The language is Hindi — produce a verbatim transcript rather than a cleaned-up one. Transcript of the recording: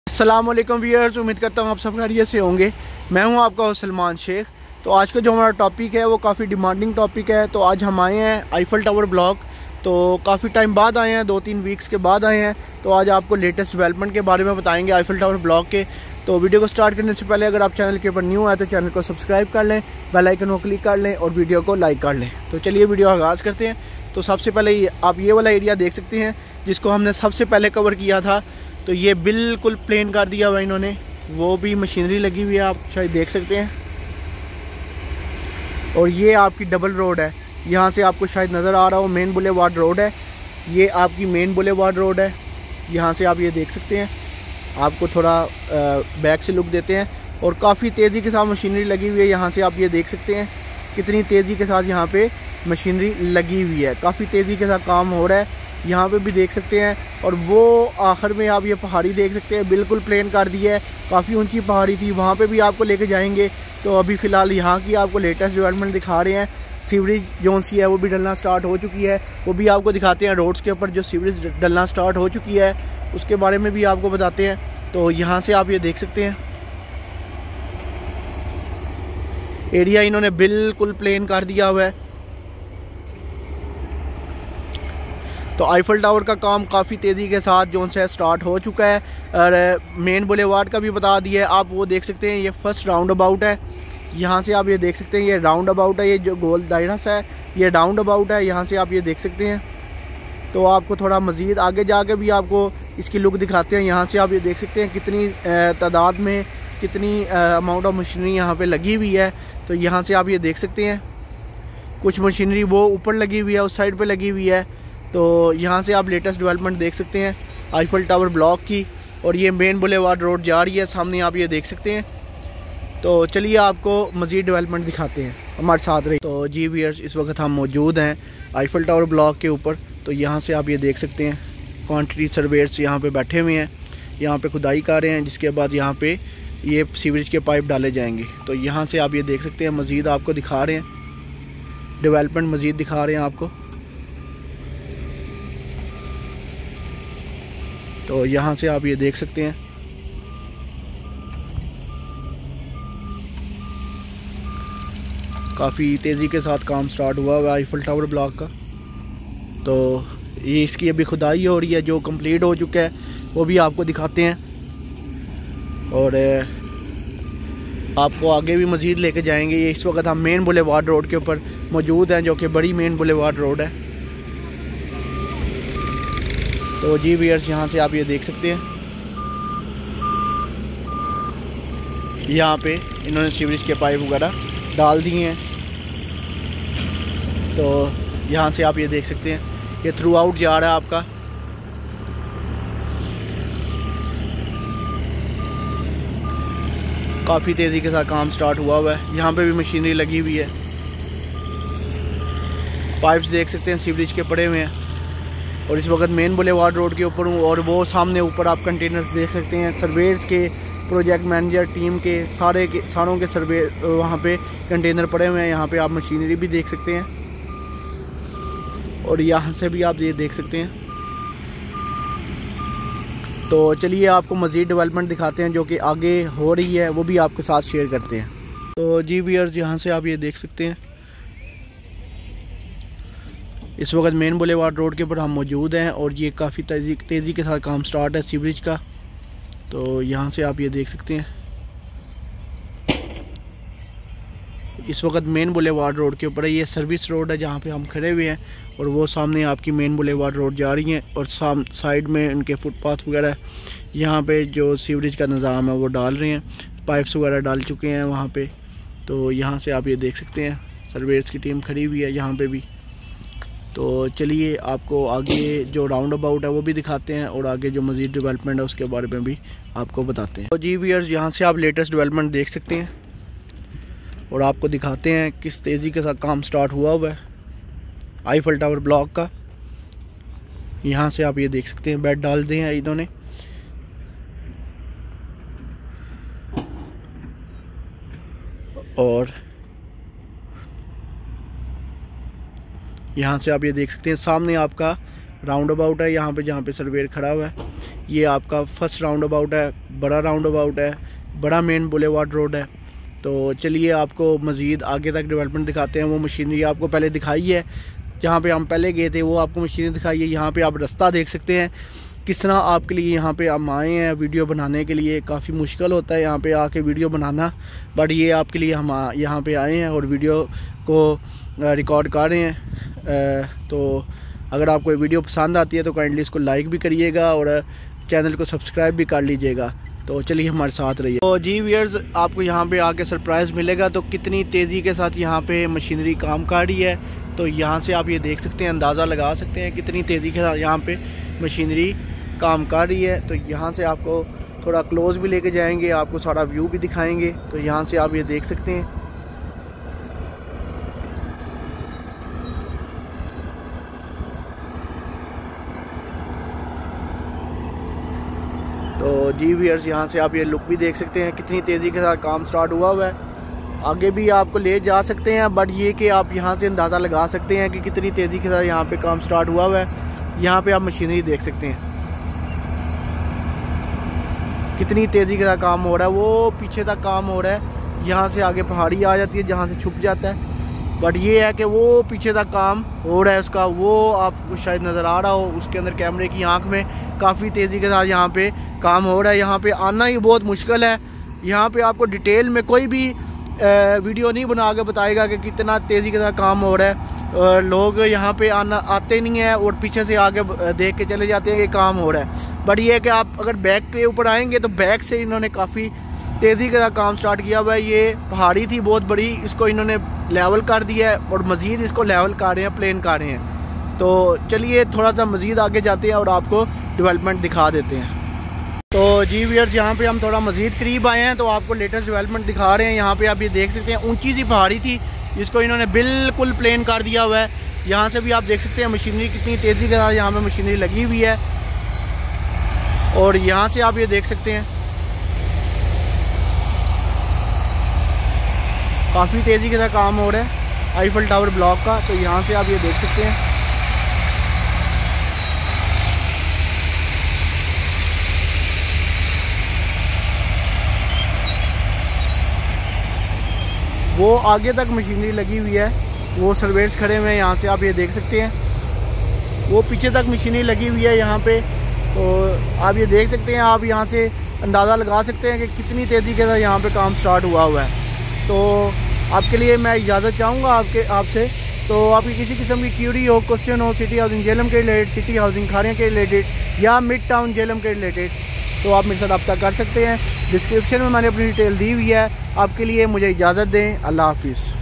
अस्सलाम वालेकुम व्यूअर्स, उम्मीद करता हूँ आप सब खैरियत से होंगे। मैं हूँ आपका होस्ट सलमान शेख। तो आज का जो हमारा टॉपिक है वो काफ़ी डिमांडिंग टॉपिक है। तो आज हम आए हैं आईफल टावर ब्लॉक। तो काफ़ी टाइम बाद आए हैं, दो तीन वीक्स के बाद आए हैं। तो आज आपको लेटेस्ट डेवलपमेंट के बारे में बताएंगे आईफल टावर ब्लॉक के। तो वीडियो को स्टार्ट करने से पहले अगर आप चैनल के ऊपर न्यू आए तो चैनल को सब्सक्राइब कर लें, बेल आइकन को क्लिक कर लें और वीडियो को लाइक कर लें। तो चलिए वीडियो आगाज़ करते हैं। तो सबसे पहले आप ये वाला एरिया देख सकते हैं जिसको हमने सबसे पहले कवर किया था। तो ये बिल्कुल प्लेन कर दिया हुआ इन्होंने, वो भी मशीनरी लगी हुई है, आप शायद देख सकते हैं। और ये आपकी डबल रोड है, यहाँ से आपको शायद नज़र आ रहा हो मेन बुलेवार्ड रोड है। ये आपकी मेन बुलेवार्ड रोड है, यहाँ से आप ये देख सकते हैं। आपको थोड़ा बैक से लुक देते हैं और काफ़ी तेज़ी के साथ मशीनरी लगी हुई है। यहाँ से आप ये देख सकते हैं कितनी तेज़ी के साथ यहाँ पे मशीनरी लगी हुई है, काफ़ी तेज़ी के साथ काम हो रहा है। यहाँ पे भी देख सकते हैं। और वो आखिर में आप ये पहाड़ी देख सकते हैं, बिल्कुल प्लेन कर दी है। काफ़ी ऊंची पहाड़ी थी, वहाँ पे भी आपको लेके जाएंगे। तो अभी फ़िलहाल यहाँ की आपको लेटेस्ट डेवलपमेंट दिखा रहे हैं। सीवरेज जोन सी है वो भी डलना स्टार्ट हो चुकी है, वो भी आपको दिखाते हैं। रोड्स के ऊपर जो सीवरेज डलना स्टार्ट हो चुकी है उसके बारे में भी आपको बताते हैं। तो यहाँ से आप ये देख सकते हैं एरिया इन्होंने बिल्कुल प्लेन कर दिया हुआ है। तो आईफल टावर का काम काफ़ी तेज़ी के साथ जो से स्टार्ट हो चुका है। और मेन बुलेवार्ड का भी बता दिया है, आप वो देख सकते हैं। ये फर्स्ट राउंड अबाउट है, यहाँ से आप ये देख सकते हैं। ये राउंड अबाउट है, ये जो गोल दायरा सा है ये राउंड अबाउट है, यहाँ से आप ये देख सकते हैं। तो आपको थोड़ा मज़ीद आगे जाके भी आपको इसकी लुक दिखाते हैं। यहाँ से आप ये देख सकते हैं कितनी तादाद में कितनी अमाउंट ऑफ मशीनरी यहाँ पे लगी हुई है। तो यहाँ से आप ये देख सकते हैं कुछ मशीनरी वो ऊपर लगी हुई है, उस साइड पे लगी हुई है। तो यहाँ से आप लेटेस्ट डेवलपमेंट देख सकते हैं आईफल टावर ब्लॉक की। और ये मेन बुलेवार्ड रोड जा रही है, सामने आप ये देख सकते हैं। तो चलिए आपको मज़ीद डेवलपमेंट दिखाते हैं, हमारे साथ रही। तो जी व्यूअर्स, इस वक्त हम मौजूद हैं आईफल टावर ब्लॉक के ऊपर। तो यहाँ से आप ये देख सकते हैं क्वांटिटी सर्वेयर्स यहाँ पे बैठे हुए हैं, यहाँ पे खुदाई कर रहे हैं, जिसके बाद यहाँ पे ये सीवरेज के पाइप डाले जाएंगे। तो यहाँ से आप ये देख सकते हैं, मज़ीद आपको दिखा रहे हैं डेवलपमेंट, मज़ीद दिखा रहे हैं आपको। तो यहाँ से आप ये देख सकते हैं काफ़ी तेज़ी के साथ काम स्टार्ट हुआ हुआ है आईफल टावर ब्लॉक का। तो ये इसकी अभी खुदाई हो रही है, जो कंप्लीट हो चुका है वो भी आपको दिखाते हैं। और आपको आगे भी मज़ीद लेके जाएंगे। ये इस वक्त हम मेन बुलेवार्ड रोड के ऊपर मौजूद हैं, जो कि बड़ी मेन बुलेवार्ड रोड है। तो जी व्यूअर्स, यहाँ से आप ये देख सकते हैं, यहाँ पे इन्होंने सीवरेज के पाइप वगैरह डाल दिए हैं। तो यहाँ से आप ये देख सकते हैं ये थ्रू आउट जा रहा है आपका। काफ़ी तेज़ी के साथ काम स्टार्ट हुआ हुआ है, यहाँ पे भी मशीनरी लगी हुई है। पाइप्स देख सकते हैं सीवरेज के पड़े हुए हैं। और इस वक्त मेन बुलेवार्ड रोड के ऊपर हूँ। और वो सामने ऊपर आप कंटेनर्स देख सकते हैं, सर्वेयर्स के, प्रोजेक्ट मैनेजर टीम के, सारे के सारों के सर्वे वहाँ पे कंटेनर पड़े हुए हैं। यहाँ पे आप मशीनरी भी देख सकते हैं और यहाँ से भी आप ये देख सकते हैं। तो चलिए आपको मज़ीद डेवलपमेंट दिखाते हैं जो कि आगे हो रही है, वो भी आपके साथ शेयर करते हैं। तो जी व्यूअर्स, यहाँ से आप ये देख सकते हैं इस वक्त मेन बुलेवार्ड रोड के ऊपर हम मौजूद हैं। और ये काफ़ी तेज़ी तेज़ी के साथ काम स्टार्ट है सीवरेज का। तो यहाँ से आप ये देख सकते हैं इस वक्त मेन बुलेवार्ड रोड के ऊपर है। ये सर्विस रोड है जहाँ पे हम खड़े हुए हैं। और वो सामने आपकी मेन बुलेवार्ड रोड जा रही है। और साम साइड में उनके फुटपाथ वगैरह यहाँ पे जो सीवरेज का निज़ाम है वो डाल रहे हैं, पाइप्स वगैरह डाल चुके हैं वहाँ पे। तो यहाँ से आप ये देख सकते हैं सर्वेयर्स की टीम खड़ी हुई है यहाँ पे भी। तो चलिए आपको आगे जो राउंड अबाउट है वो भी दिखाते हैं और आगे जो मज़ीद डेवलपमेंट है उसके बारे में भी आपको बताते हैं। तो जी व्यूअर्स, यहाँ से आप लेटेस्ट डेवलपमेंट देख सकते हैं और आपको दिखाते हैं किस तेज़ी के साथ काम स्टार्ट हुआ हुआ है आईफल टावर ब्लॉक का। यहाँ से आप ये देख सकते हैं बेड डाल दिए हैं इन्होंने। और यहाँ से आप ये देख सकते हैं सामने आपका राउंड अबाउट है यहाँ पे, जहाँ पे सर्वेयर खड़ा हुआ है। ये आपका फर्स्ट राउंड अबाउट है, बड़ा राउंड अबाउट है, बड़ा मेन बुलेवार्ड रोड है। तो चलिए आपको मज़ीद आगे तक डेवलपमेंट दिखाते हैं। वो मशीनरी आपको पहले दिखाई है, जहाँ पे हम पहले गए थे वो आपको मशीनरी दिखाई है। यहाँ पे आप रास्ता देख सकते हैं किस तरह आपके लिए यहाँ पे हम आए हैं वीडियो बनाने के लिए। काफ़ी मुश्किल होता है यहाँ पे आके वीडियो बनाना, बट ये आपके लिए हम यहाँ पे आए हैं और वीडियो को रिकॉर्ड कर रहे हैं। तो अगर आपको वीडियो पसंद आती है तो काइंडली इसको लाइक भी करिएगा और चैनल को सब्सक्राइब भी कर लीजिएगा। तो चलिए हमारे साथ रहिए। तो जी व्यूअर्स, आपको यहाँ पे आके सरप्राइज़ मिलेगा। तो कितनी तेज़ी के साथ यहाँ पे मशीनरी काम कर रही है, तो यहाँ से आप ये देख सकते हैं, अंदाज़ा लगा सकते हैं कितनी तेज़ी के साथ यहाँ पे मशीनरी काम कर रही है। तो यहाँ से आपको थोड़ा क्लोज भी लेके जाएंगे, आपको सारा व्यू भी दिखाएंगे। तो यहाँ से आप ये देख सकते हैं। तो जी व्यूअर्स, यहाँ से आप ये लुक भी देख सकते हैं कितनी तेज़ी के साथ काम स्टार्ट हुआ हुआ है। आगे भी आपको ले जा सकते हैं, बट ये कि आप यहाँ से अंदाज़ा लगा सकते हैं कि कितनी तेज़ी के साथ यहाँ पे काम स्टार्ट हुआ हुआ है। यहाँ पे आप मशीनरी देख सकते हैं कितनी तेज़ी के साथ काम हो रहा है। वो पीछे तक काम हो रहा है, यहाँ से आगे पहाड़ी आ जाती है जहाँ से छुप जाता है, बट ये है कि वो पीछे तक काम हो रहा है उसका। वो आपको शायद नज़र आ रहा हो उसके अंदर कैमरे की आंख में, काफ़ी तेज़ी के साथ यहाँ पे काम हो रहा है। यहाँ पे आना ही बहुत मुश्किल है। यहाँ पे आपको डिटेल में कोई भी वीडियो नहीं बना के बताएगा कि कितना तेज़ी के साथ काम हो रहा है। लोग यहाँ पे आना आते नहीं हैं और पीछे से आगे देख के चले जाते हैं कि काम हो रहा है, बट ये है कि आप अगर बैक के ऊपर आएंगे तो बैक से इन्होंने काफ़ी तेज़ी के साथ काम स्टार्ट किया हुआ है। ये पहाड़ी थी बहुत बड़ी, इसको इन्होंने लेवल कर दिया है और मज़ीद इसको लेवल कर रहे हैं, प्लेन कर रहे हैं। तो चलिए थोड़ा सा मज़ीद आगे जाते हैं और आपको डेवलपमेंट दिखा देते हैं। तो जी व्यूअर्स, यहाँ पे हम थोड़ा मज़ीद करीब आए हैं तो आपको लेटेस्ट डेवलपमेंट दिखा रहे हैं। यहाँ पे आप ये देख सकते हैं ऊंची सी पहाड़ी थी जिसको इन्होंने बिल्कुल प्लेन कर दिया हुआ है। यहाँ से भी आप देख सकते हैं मशीनरी कितनी तेज़ी के साथ यहाँ पे मशीनरी लगी हुई है। और यहाँ से आप ये देख सकते हैं काफ़ी तेज़ी के साथ काम हो रहा है आईफल टावर ब्लॉक का। तो यहाँ से आप ये देख सकते हैं वो आगे तक मशीनरी लगी हुई है, वो सर्वेयर्स खड़े हुए हैं। यहाँ से आप ये देख सकते हैं वो पीछे तक मशीनरी लगी हुई है यहाँ पे। तो आप ये देख सकते हैं, आप यहाँ से अंदाज़ा लगा सकते हैं कि कितनी तेज़ी के साथ यहाँ पे काम स्टार्ट हुआ हुआ है। तो आपके लिए मैं इजाज़त चाहूँगा आपके आपसे। तो आपकी किसी किस्म की क्यूरी हो, क्वेश्चन हो सिटी हाउसिंग झेलम के रिलेटेड, सिटी हाउसिंग खारियाँ के रिलेटेड या मिड टाउन झेलम के रिलेटेड, तो आप मेरे साथ रब्ता कर सकते हैं। डिस्क्रिप्शन में मैंने अपनी डिटेल दी हुई है आपके लिए। मुझे इजाज़त दें। अल्लाह हाफिज़।